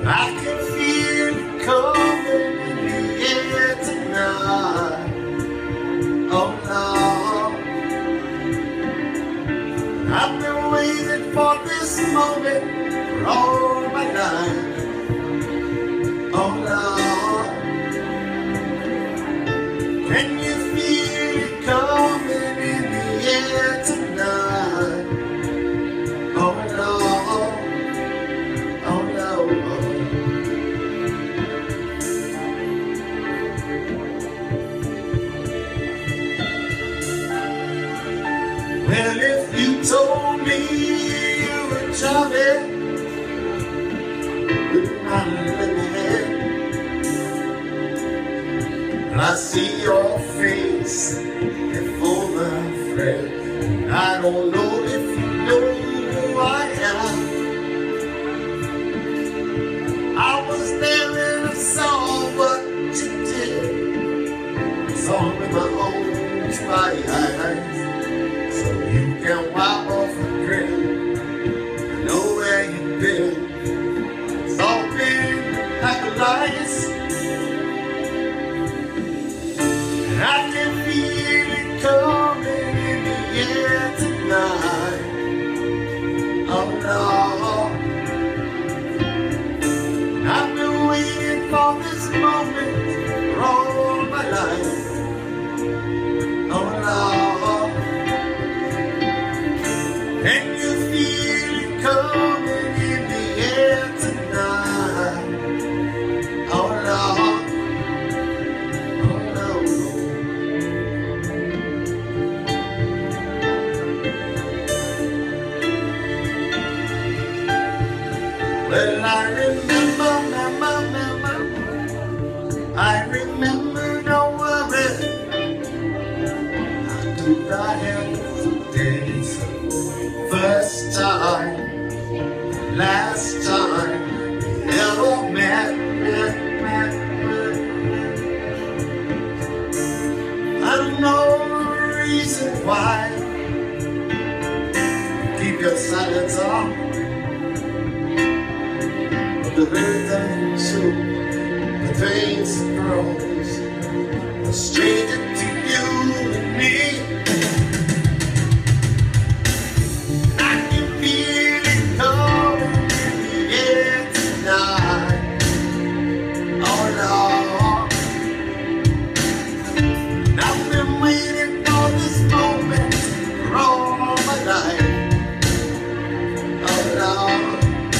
I can feel it coming in the air tonight. Oh Lord, I've been waiting for this moment for all my life. Oh Lord, can you feel it coming in the air tonight? Oh Lord, oh Lord. Well, if you told me you were Johnny with my lemonade, I see your face before my friend. I don't know if you know who I am. I was there and I saw what you did. Saw with my own eyes. So you can wipe off a grin. I know where you've been. It's all been like a lies. And I can feel it coming in the air tonight. Oh Lord, I've been waiting for this moment for all my life. Oh Lord, can you feel it coming in the air tonight? Oh Lord, oh Lord. Well, I remember, I remember, don't worry. I do not have to dance. First time, last time, never met. I don't know the reason why. Keep your silence on. The rhythm too, the things grows. A stranger to you and me. I can feel it coming in the air tonight. Oh Lord, I've been waiting for this moment for all my life. Oh Lord,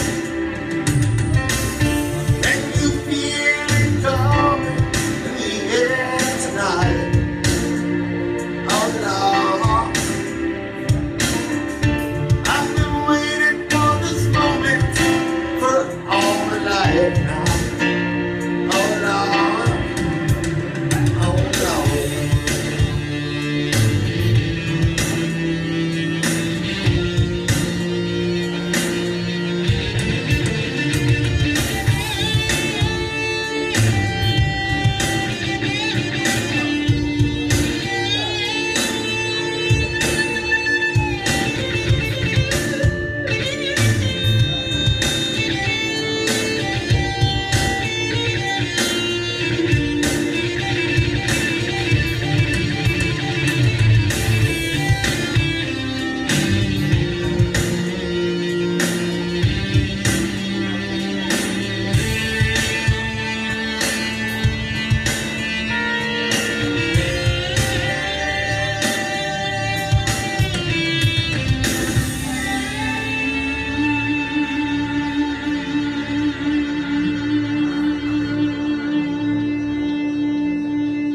now. Oh Lord, oh Lord.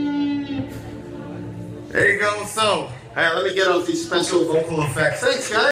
There you go. So, hey, let me get off these special vocal effects. Thanks, guys.